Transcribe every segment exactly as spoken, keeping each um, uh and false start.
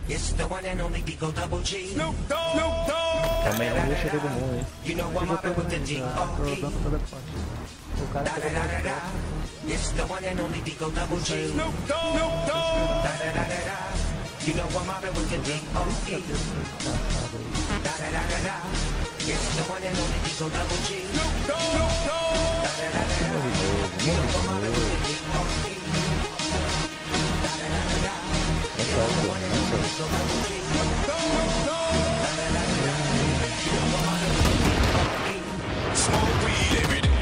It's the one and only Digo Double G. Snoop Dogg. Snoop Dogg. Também não deixa todo mundo, hein? You know I'm mobbing with the D O E. O cara Da da da da da. It's the one and only Digo Double G. Snoop Dogg. Snoop Dogg. Da da da da da. You know I'm mobbing with the D O E. Da da da da da. It's the one and only Digo Double G. Snoop Dogg. Snoop Dogg. Da da da da da. You know I'm mobbing with the D O E. Da da da da da. It's the one and only Digo Double G. Snoop Dogg. Da da da da da. You know I'm mobbing with the D O E. Smoke weed every day.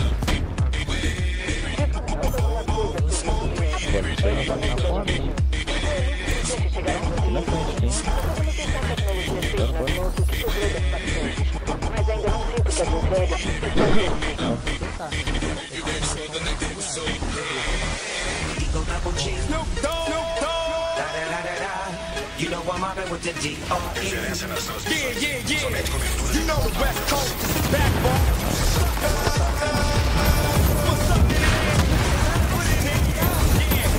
Smoke weed every day. Digo Double G. Snoop Dogg. Snoop Dogg. Da da da da da. You know I'm mobbing with the D O E. Yeah, yeah, yeah. You know the West Coast is backbone. What's up, nigga? Put it in. Yeah.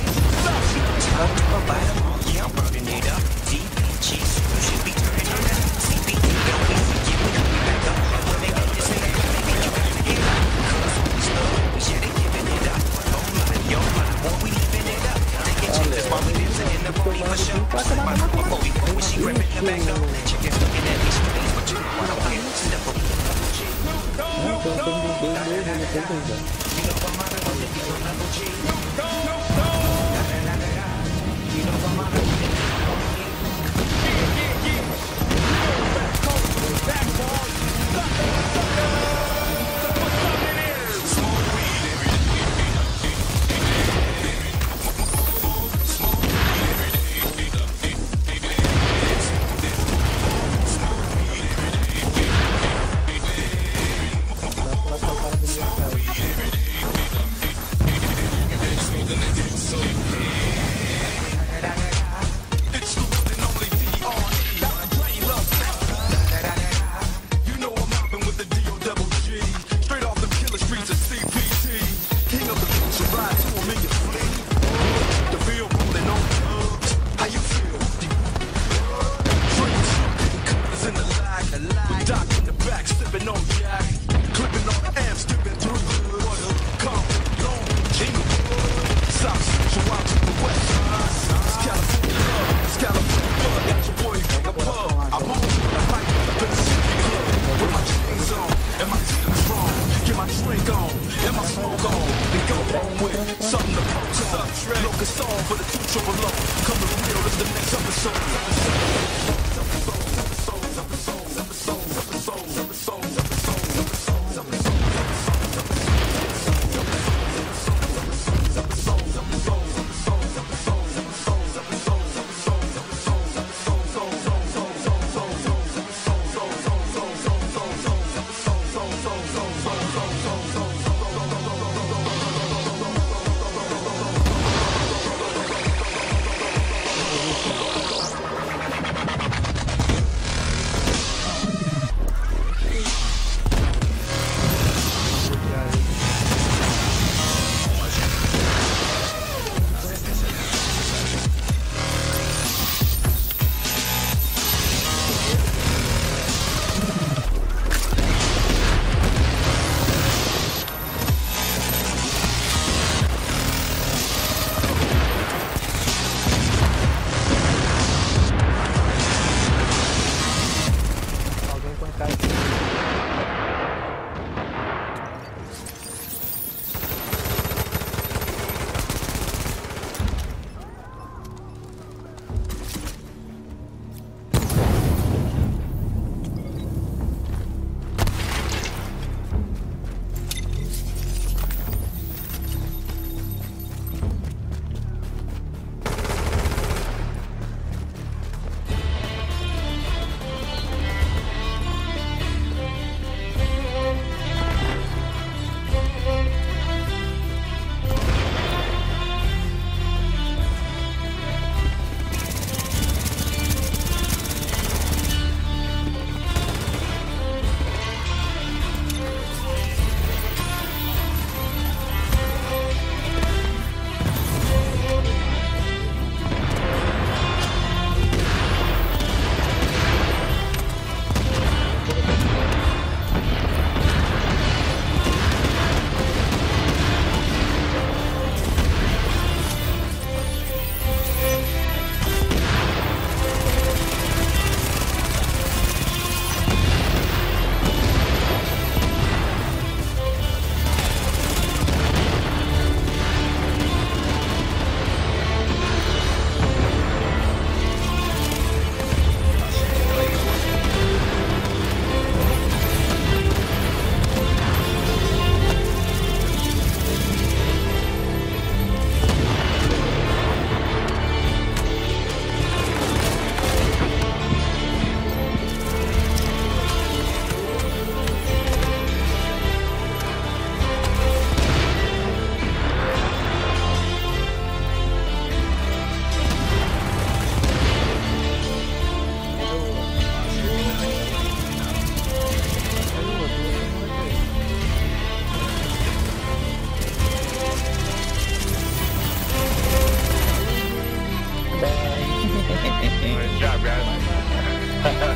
Yeah, I'm burning it up. D B Gs, you should be turning it up. C B D, don't be forget we gon' be back up. And when they make this nigga, baby, you gotta get up. Cause we slow, we should have given it up. Oh my, yo my, boy, we living it up. Take it cheap, that's why we dancing in the booty for sure. My mama booty, when she gripping the back door. Chickens looking at me strange, but you know I don't care. Simple. Não, tô todo bem mesmo, não tem coisa. You know I'm mobbing with the Digo Double G. Snoop Dogg. Snoop Dogg. Da da da da da. You know I'm mobbing with the D O E. Yeah, yeah, yeah. You know the West Coast is backbone. Sucker, sucker. What's up in here? Smoke weed every It's the one and only D R E. Drain love. You know I'm mobbing with the D O double G. Straight off the killer streets of C P T. King of the culture, ride to him in your fleet. The field rolling on thugs. How you feel? Drinks, colors in the lag. With Doc in the back, sipping on Jack. Clipping on amps, skipping through the water. Come, long, Inglewood. South Central out to the west side. It's California love, it's California love. Got your boy in the pub. I'm on the mic up in the city club. With my chains on and my team strong. Get my drink on and my smoke on. And go home with something to post up. Locust on for the two triple low. Coming real is the next episode.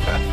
Ha ha.